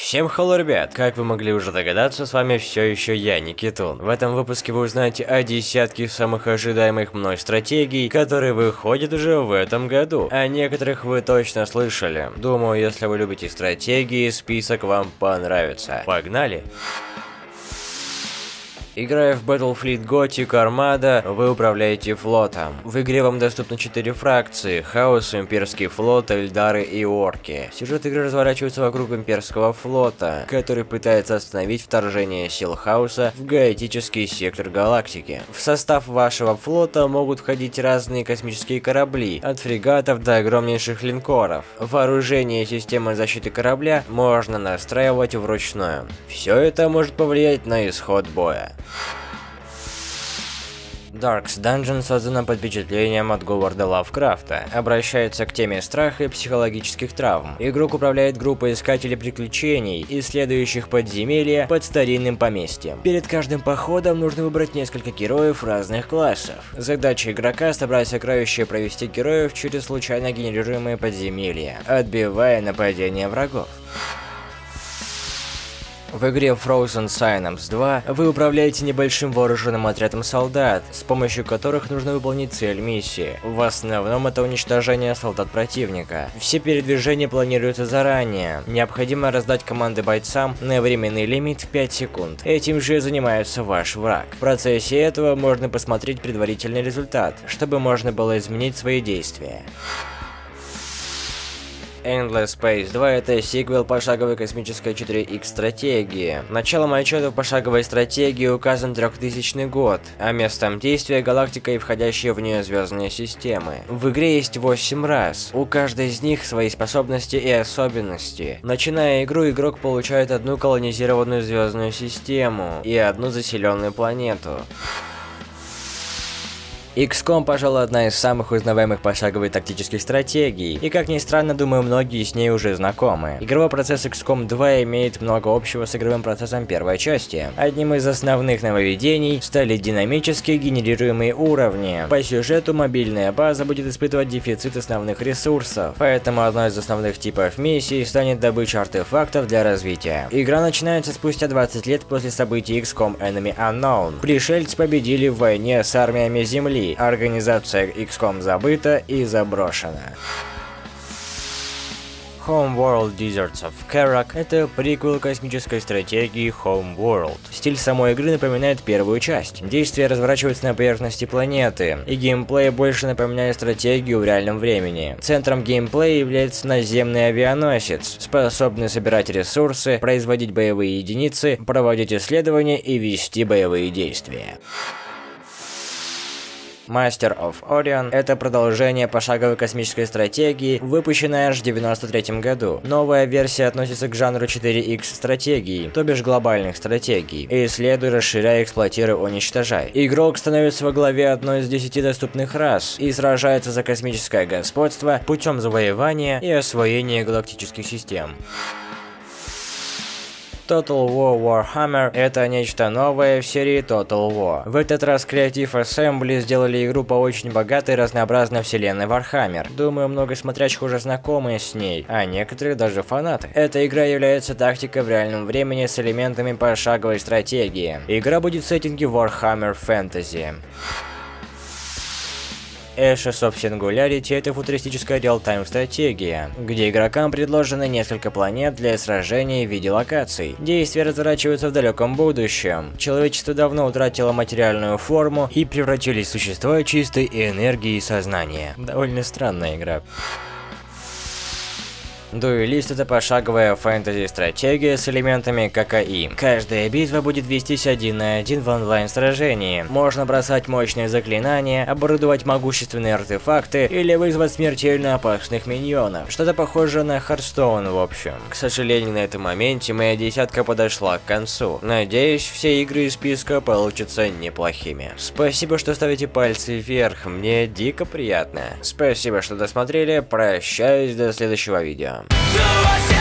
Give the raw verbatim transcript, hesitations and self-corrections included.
Всем hello, ребят! Как вы могли уже догадаться, с вами все еще я, Никитун. В этом выпуске вы узнаете о десятке самых ожидаемых мной стратегий, которые выходят уже в этом году. О некоторых вы точно слышали. Думаю, если вы любите стратегии, список вам понравится. Погнали! Играя в Battlefield Gothic Armada, вы управляете флотом. В игре вам доступны четыре фракции: Хаос, Имперский флот, Эльдары и Орки. Сюжет игры разворачивается вокруг Имперского флота, который пытается остановить вторжение сил Хаоса в гаотический сектор галактики. В состав вашего флота могут входить разные космические корабли, от фрегатов до огромнейших линкоров. Вооружение и системы защиты корабля можно настраивать вручную. Все это может повлиять на исход боя. Dark's Dungeon создана под впечатлением от Говарда Лавкрафта, обращается к теме страха и психологических травм. Игрок управляет группой искателей приключений, исследующих подземелья под старинным поместьем. Перед каждым походом нужно выбрать несколько героев разных классов. Задача игрока — собрать сокровища и провести героев через случайно генерируемые подземелья, отбивая нападения врагов. В игре Frozen Synapse два вы управляете небольшим вооруженным отрядом солдат, с помощью которых нужно выполнить цель миссии. В основном это уничтожение солдат противника. Все передвижения планируются заранее. Необходимо раздать команды бойцам на временный лимит в пять секунд. Этим же занимается ваш враг. В процессе этого можно посмотреть предварительный результат, чтобы можно было изменить свои действия. Endless Space два — это сиквел пошаговой космической четыре икс стратегии. Началом отчета в пошаговой стратегии указан трехтысячный год, а местом действия — галактика и входящие в нее звездные системы. В игре есть восемь рас, у каждой из них свои способности и особенности. Начиная игру, игрок получает одну колонизированную звездную систему и одну заселенную планету. икс ком, пожалуй, одна из самых узнаваемых пошаговых тактических стратегий, и, как ни странно, думаю, многие с ней уже знакомы. Игровой процесс икс ком два имеет много общего с игровым процессом первой части. Одним из основных нововведений стали динамически генерируемые уровни. По сюжету мобильная база будет испытывать дефицит основных ресурсов, поэтому одной из основных типов миссий станет добыча артефактов для развития. Игра начинается спустя двадцать лет после событий икс ком Enemy Unknown. Пришельцы победили в войне с армиями Земли. Организация икс ком забыта и заброшена. Homeworld Deserts of Karak — это приквел космической стратегии Homeworld. Стиль самой игры напоминает первую часть. Действие разворачивается на поверхности планеты, и геймплей больше напоминает стратегию в реальном времени. Центром геймплея является наземный авианосец, способный собирать ресурсы, производить боевые единицы, проводить исследования и вести боевые действия. Master of Orion — это продолжение пошаговой космической стратегии, выпущенной аж в девяносто третьем году. Новая версия относится к жанру четыре икс стратегий, то бишь глобальных стратегий. Исследуй, расширяй, эксплуатируй, уничтожай. Игрок становится во главе одной из десяти доступных рас и сражается за космическое господство путем завоевания и освоения галактических систем. Total War Warhammer — это нечто новое в серии Total War. В этот раз Creative Assembly сделали игру по очень богатой и разнообразной вселенной Warhammer. Думаю, много смотрящих уже знакомы с ней, а некоторые даже фанаты. Эта игра является тактикой в реальном времени с элементами пошаговой стратегии. Игра будет в сеттинге Warhammer Fantasy. Ashes of Singularity — это футуристическая реал-тайм стратегия, где игрокам предложено несколько планет для сражений в виде локаций. Действие разворачивается в далеком будущем. Человечество давно утратило материальную форму и превратились в существа чистой энергии и сознания. Довольно странная игра. Дуэлист — это пошаговая фэнтези-стратегия с элементами ка ка и. Каждая битва будет вестись один на один в онлайн-сражении. Можно бросать мощные заклинания, оборудовать могущественные артефакты или вызвать смертельно опасных миньонов. Что-то похожее на Hearthstone, в общем. К сожалению, на этом моменте моя десятка подошла к концу. Надеюсь, все игры из списка получатся неплохими. Спасибо, что ставите пальцы вверх, мне дико приятно. Спасибо, что досмотрели, прощаюсь до следующего видео. To us